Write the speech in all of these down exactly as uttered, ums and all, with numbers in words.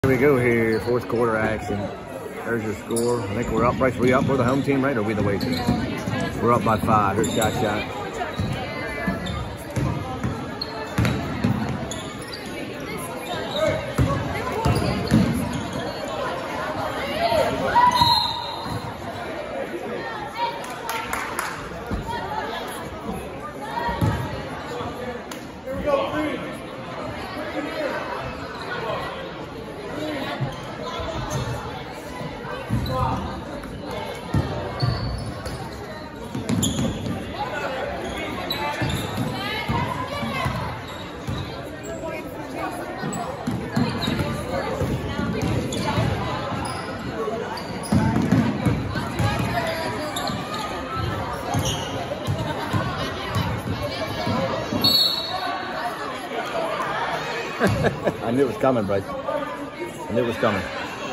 Here we go here, fourth quarter action. There's your score. I think we're up, Bryce. We up? We're the home team, right? Or we the away team? We're up by five. Here's shot shot. I knew it was coming, Bryce. I knew it was coming.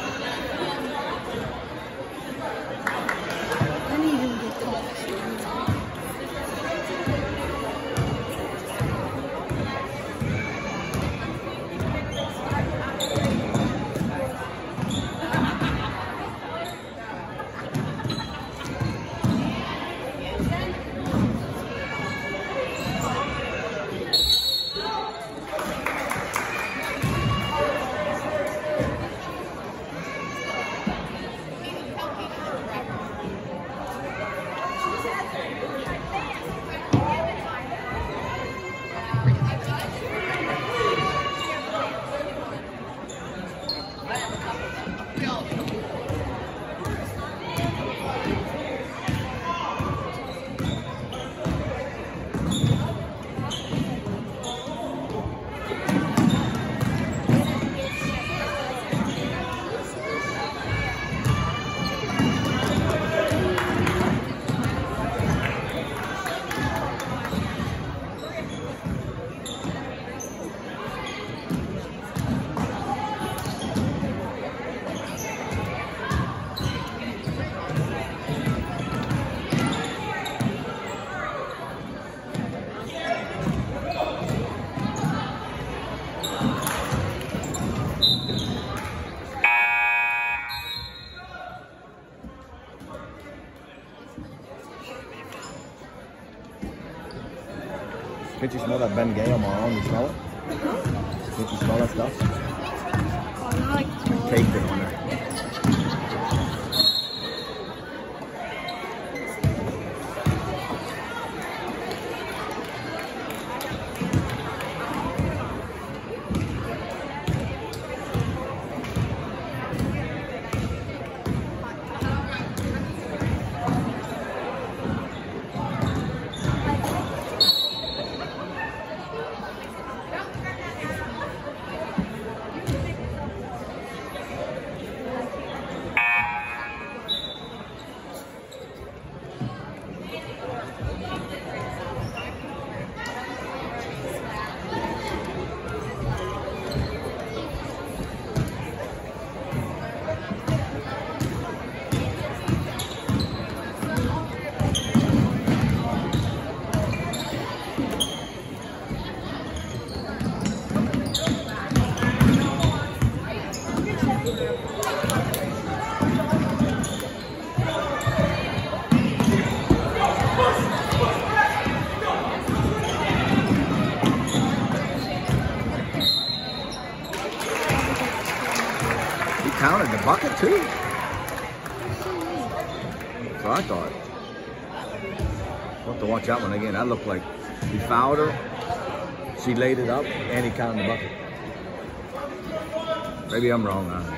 Can't you smell that Ben Gay on my arm? You smell it? Can't you smell that stuff? Oh, I like to smell it. Caked it on there. Counted the bucket too. So I thought. We'll have to watch that one again. That looked like he fouled her. She laid it up and he counted the bucket. Maybe I'm wrong. Huh?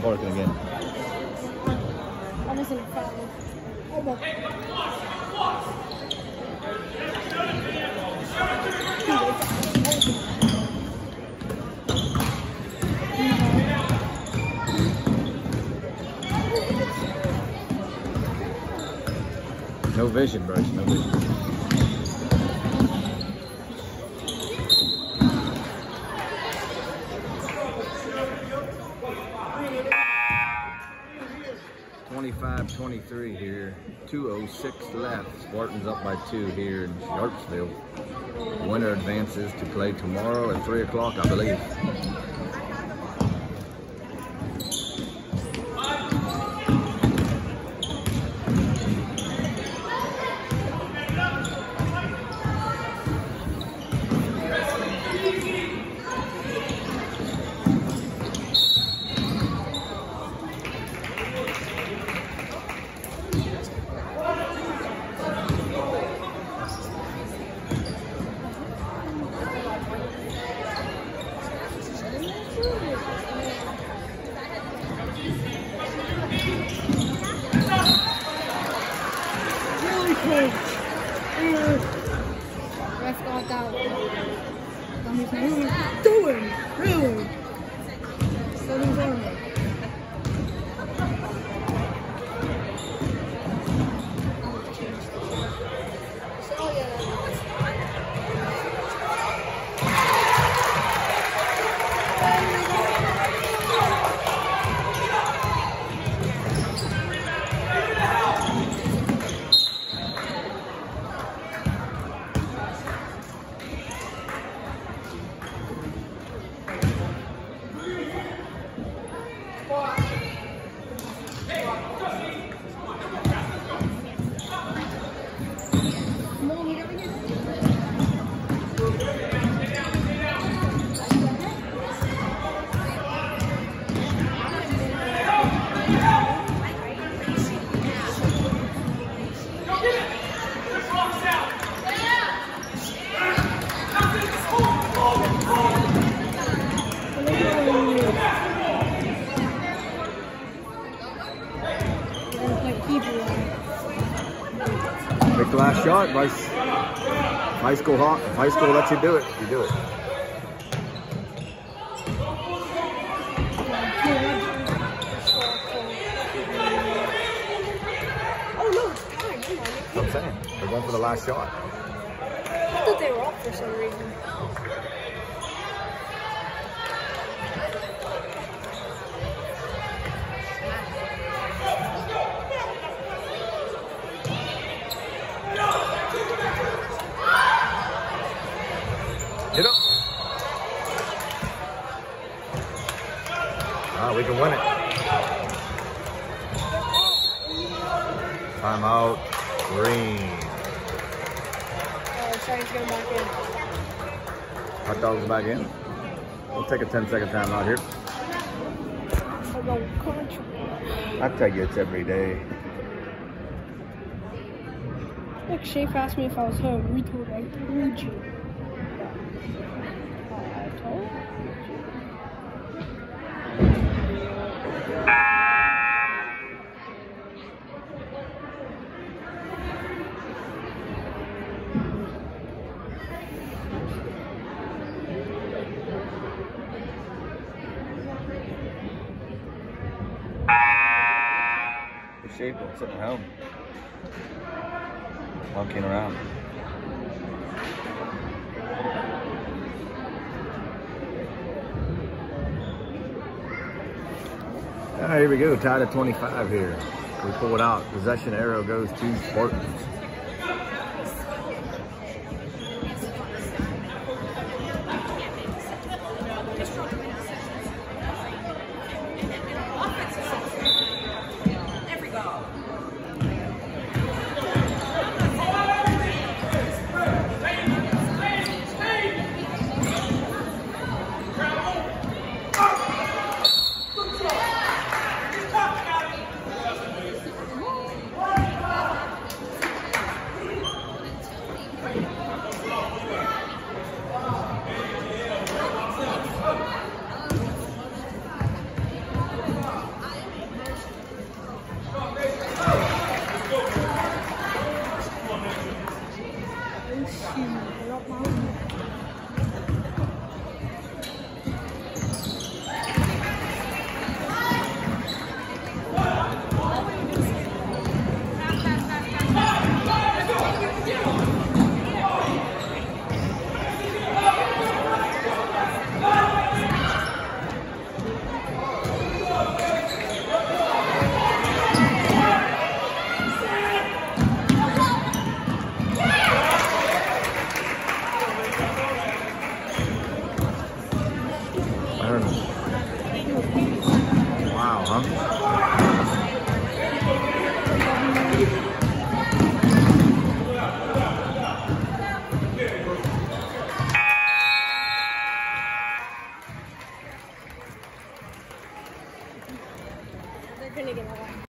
barking again. I wasn't a foul. Oh, well. No vision, Bryce, no vision. twenty-five twenty-three here, two oh six left. Spartans up by two here in Sharpsville. Winner advances to play tomorrow at three o'clock, I believe. Ref got that. What are you doing? Really? Seven corner. Pick the last shot, Bryce. High school hawk. High school lets you do it. You do it. Oh no, it's time. Come on. That's what I'm saying. They're going for the last shot. I thought they were off for some reason. Get up. Ah, we can win it. Timeout. Green. Oh, sorry, he's going back in. Hot dogs back in. We'll take a ten second timeout here. Oh, country. I tell you, it's every day. Look, Shafe asked me if I was home. Retard, I told you. I told you. Good shape, I'm sitting at home. Monkeying around. All right, here we go. Tied at twenty-five here. We pull it out. Possession arrow goes to Spartans. Uh-huh. They're gonna get a lot.